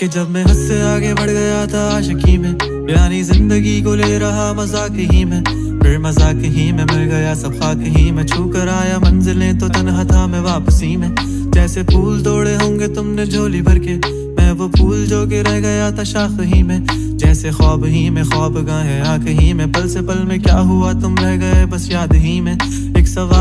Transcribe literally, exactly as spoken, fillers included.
कि जब मैं हद से आगे बढ़ गया था आशिकी में, यानी जिंदगी को ले रहा मजाक ही में, फिर मजाक ही में मिल गया सब खाक ही में। छू कर आया मंजिलें तो तन्हा था मैं वापसी में। जैसे फूल तोड़े होंगे तुमने झोली भर के, मैं वो फूल जो के रह गया था शाख ही में। जैसे ख्वाब ही में ख्वाब गाहे आँख ही में, पल से पल में क्या हुआ तुम रह गए बस याद ही में। एक सवाल